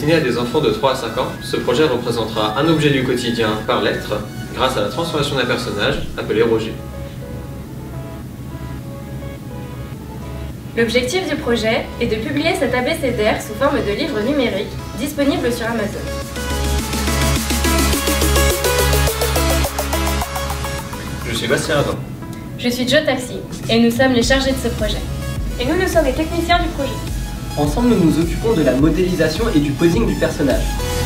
Destiné à des enfants de 3 à 5 ans, ce projet représentera un objet du quotidien par lettre grâce à la transformation d'un personnage appelé Roger. L'objectif du projet est de publier cet abécédaire sous forme de livre numérique disponible sur Amazon. Je suis Bastien Adam. Je suis Joe Taxi et nous sommes les chargés de ce projet. Et nous sommes les techniciens du projet. Ensemble, nous nous occupons de la modélisation et du posing du personnage.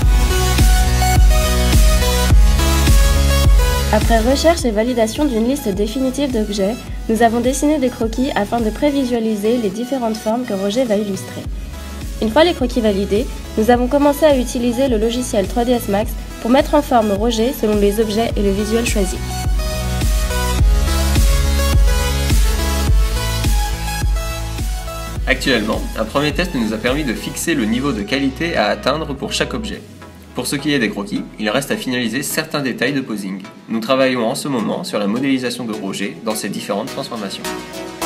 Après recherche et validation d'une liste définitive d'objets, nous avons dessiné des croquis afin de prévisualiser les différentes formes que Roger va illustrer. Une fois les croquis validés, nous avons commencé à utiliser le logiciel 3ds Max pour mettre en forme Roger selon les objets et le visuel choisi. Actuellement, un premier test nous a permis de fixer le niveau de qualité à atteindre pour chaque objet. Pour ce qui est des croquis, il reste à finaliser certains détails de posing. Nous travaillons en ce moment sur la modélisation de Roger dans ses différentes transformations.